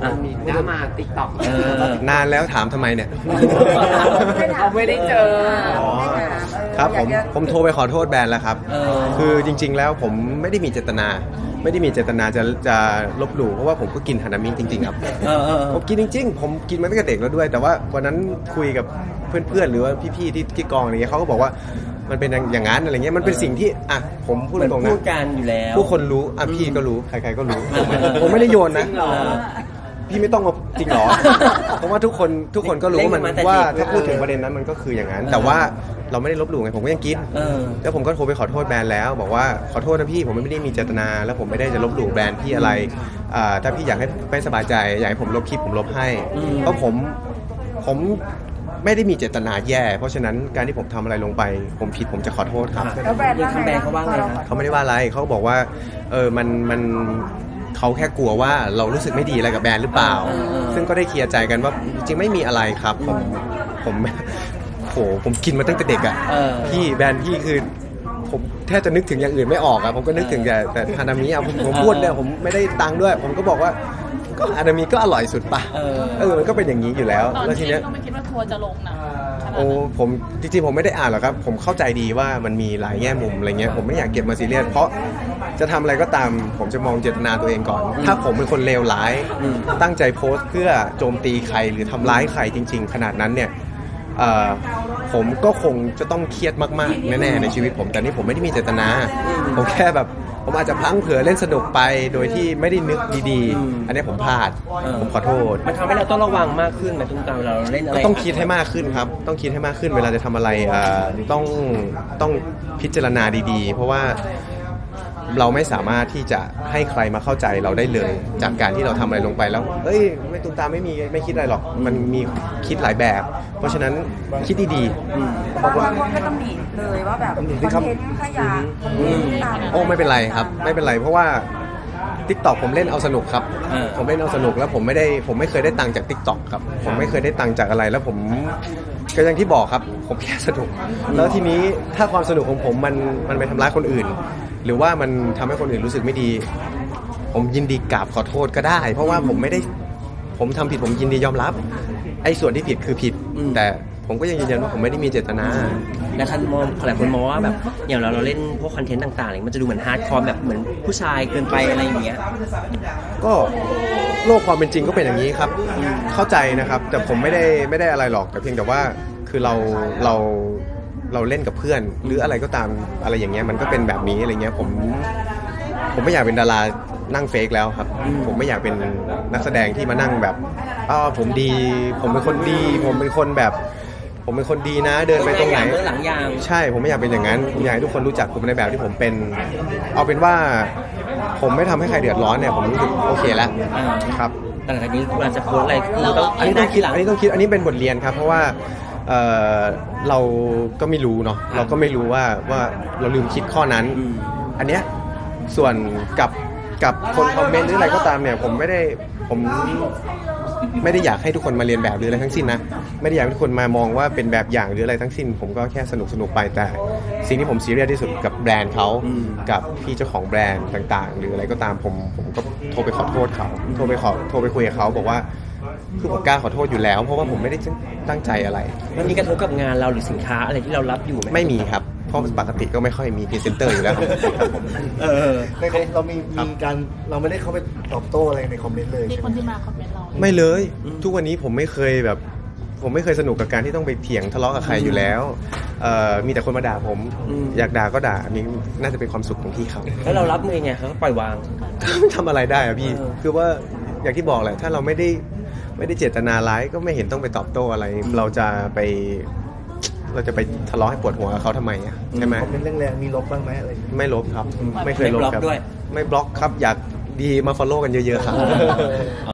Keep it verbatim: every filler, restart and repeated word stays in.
มันมีดราม่าติ๊กต็อกนานแล้วถามทำไมเนี่ยเขาไม่ได้เจอครับผมผมโทรไปขอโทษแบรนด์แล้วครับคือจริงๆแล้วผมไม่ได้มีเจตนาไม่ได้มีเจตนาจะจะลบหลู่เพราะว่าผมก็กินฮานามิจริงๆครับผมกินจริงๆผมกินมาตั้งแต่เด็กแล้วด้วยแต่ว่าวันนั้นคุยกับเพื่อนๆหรือว่าพี่ๆที่ที่กองอะไรเงี้ยเขาก็บอกว่ามันเป็นอย่างนั้นอะไรเงี้ยมันเป็นสิ่งที่อ่ะผมพูดตรงๆนะพูดกันอยู่แล้วผู้คนรู้อ่ะพี่ก็รู้ใครๆก็รู้ผมไม่ได้โยนนะพี่ไม่ต้องมาจริงหรอเพราะว่าทุกคนทุกคนก็รู้ว่ามันว่าถ้าพูดถึงประเด็นนั้นมันก็คืออย่างนั้นแต่ว่าเราไม่ได้ลบหลู่ไงผมก็ยังกินแล้วผมก็โทรไปขอโทษแบรนด์แล้วบอกว่าขอโทษนะพี่ผมไม่ได้มีเจตนาแล้วผมไม่ได้จะลบหลู่แบรนด์พี่อะไรถ้าพี่อยากให้ไม่สบายใจอยากให้ผมลบคลิปผมลบให้เพราะผมผมไม่ได้มีเจตนาแย่เพราะฉะนั้นการที่ผมทำอะไรลงไปผมผิดผมจะขอโทษครับแล้วแบรนด์แบรนด์เขาว่าไงเขาไม่ได้ว่าอะไรเขาบอกว่าเออมันมันเขาแค่กลัวว่าเรารู้สึกไม่ดีอะไรกับแบรนด์หรือเปล่าซึ่งก็ได้เคลียร์ใจกันว่าจริงๆไม่มีอะไรครับผมผมโหผมกินมาตั้งแต่เด็กอ่ะพี่แบรนด์พี่คือผมแทบจะนึกถึงอย่างอื่นไม่ออกอ่ะผมก็นึกถึงแต่แต่ฮานามิอ่ะผมผมพูดเนี่ยผมไม่ได้ตังค์ด้วยผมก็บอกว่าก็ฮานามิก็อร่อยสุดป่ะเออมันก็เป็นอย่างนี้อยู่แล้วแล้วทีเนี้ยก็ไม่คิดว่าทัวร์จะลงนะโอ้ผมจริงๆผมไม่ได้อ่านหรอกครับผมเข้าใจดีว่ามันมีหลายแง่มุมอะไรเงี้ยผมไม่อยากเก็บมาซีเรียสเพราะจะทำอะไรก็ตามผมจะมองเจตนาตัวเองก่อนถ้าผมเป็นคนเลวร้ายตั้งใจโพสต์เพื่อโจมตีใครหรือทำร้ายใครจริงๆขนาดนั้นเนี่ยผมก็คงจะต้องเครียดมากๆแน่ๆในชีวิตผมแต่นี่ผมไม่ได้มีเจตนาผมแค่แบบผมอาจจะพลั้งเผลอเล่นสนุกไปโดยที่ไม่ได้นึกดีๆอันนี้ผมพลาดผมขอโทษมันทำให้เราต้องระวังมากขึ้นนะทุกครั้งเราเล่นอะไรต้องคิดให้มากขึ้นครับต้องคิดให้มากขึ้นเวลาจะทำอะไรต้องต้องพิจารณาดีๆเพราะว่าเราไม่สามารถที่จะให้ใครมาเข้าใจเราได้เลยจากการที่เราทำอะไรลงไปแล้วเอ้ยไม่ตุ้มตามไม่มีไม่คิดอะไรหรอกมันมีคิดหลายแบบเพราะฉะนั้นคิดดีๆบางคนก็ตำหนิเลยว่าแบบคอนเทนต์ขยะโอ้ไม่เป็นไรครับไม่เป็นไรเพราะว่า TikTok ผมเล่นเอาสนุกครับผมเล่นเอาสนุกแล้วผมไม่ได้ผมไม่เคยได้ตังค์จาก TikTok ครับผมไม่เคยได้ตังค์จากอะไรแล้วผมก็อย่างที่บอกครับผมแค่สนุกแล้วทีนี้ถ้าความสนุกของผมมันมันไปทำร้ายคนอื่นหรือว่ามันทำให้คนอื่นรู้สึกไม่ดีผมยินดีกราบขอโทษก็ได้เพราะว่าผมไม่ได้ผมทำผิดผมยินดียอมรับไอ้ส่วนที่ผิดคือผิดแต่ผมก็ยังยืนยันว่าผมไม่ได้มีเจตนาและท่านมองหลายคนมองว่าแบบอย่างเราเราเล่นพวกคอนเทนต์ต่างๆมันจะดูเหมือนฮาร์ดคอร์แบบเหมือนผู้ชายเกินไปอะไรอย่างเงี้ยก็โลกความเป็นจริงก็เป็นอย่างนี้ครับเข้าใจนะครับแต่ผมไม่ได้ไม่ได้อะไรหรอกแต่เพียงแต่ว่าคือเราเราเราเล่นกับเพื่อนหรืออะไรก็ตามอะไรอย่างเงี้ยมันก็เป็นแบบนี้อะไรเงี้ยผมผมไม่อยากเป็นดารานั่งเฟกแล้วครับผมไม่อยากเป็นนักแสดงที่มานั่งแบบอ้าวผมดีผมเป็นคนดีผมเป็นคนแบบผมเป็นคนดีนะเดินไปตรงไหนใช่ผมไม่อยากเป็นอย่างนั้นผมอยากให้ทุกคนรู้จักผมในแบบที่ผมเป็นเอาเป็นว่าผมไม่ทำให้ใครเดือดร้อนเนี่ยผมรู้สึกโอเคแล้วครับแต่หลังจากนี้เราจะโพสอะไรอันนี้ต้องคิดอันนี้ต้องคิดอันนี้เป็นบทเรียนครับเพราะว่าเออเราก็ไม่รู้เนาะเราก็ไม่รู้ว่าว่าเราลืมคิดข้อนั้นอันเนี้ยส่วนกับกับคนคอมเมนต์หรืออะไรก็ตามเนี่ยผมไม่ได้ผมไม่ได้อยากให้ทุกคนมาเรียนแบบหรืออะไรทั้งสิ้นนะไม่ได้อยากให้ทุกคนมามองว่าเป็นแบบอย่างหรืออะไรทั้งสิ้นผมก็แค่สนุกสนุกไปแต่สิ่งที่ผมซีเรียสที่สุดกับแบรนด์เขากับพี่เจ้าของแบรนด์ต่างๆหรืออะไรก็ตามผมผมก็โทรไปขอโทษเขาโทรไปขอโทรไปคุยกับเขาบอกว่าคือผมกล้าขอโทษอยู่แล้วเพราะว่าผมไม่ได้ตั้งใจอะไรมันมีกระทบกับงานเราหรือสินค้าอะไรที่เรารับอยู่ไหมไม่มีครับเพราะปกติก็ไม่ค่อยมีพรีเซนเตอร์อยู่แล้วเออในเรามีมีการเราไม่ได้เข้าไปตอบโต้อะไรในคอมเมนต์เลยมีคนที่มาคอมเมนต์เราไม่เลยทุกวันนี้ผมไม่เคยแบบผมไม่เคยสนุกกับการที่ต้องไปเถียงทะเลาะกับใครอยู่แล้วมีแต่คนมาด่าผมอยากด่าก็ด่าอันนี้น่าจะเป็นความสุขของพี่เขาแล้วเรารับมือไงเขาก็ปล่อยวางไม่ทำอะไรได้อะพี่คือว่าอย่างที่บอกแหละถ้าเราไม่ได้ไม่ได้เจตนาร้ายก็ไม่เห็นต้องไปตอบโต้อะไรเราจะไปเราจะไปทะเลาะให้ปวดหัวกับเขาทำไมอ่ะใช่ไหมคอมเมนต์แรงๆมีลบบ้างไหมอะไรไม่ลบครับไม่เคยลบครับไม่บล็อกครับอยากดีมาฟอลโล่กันเยอะๆครับ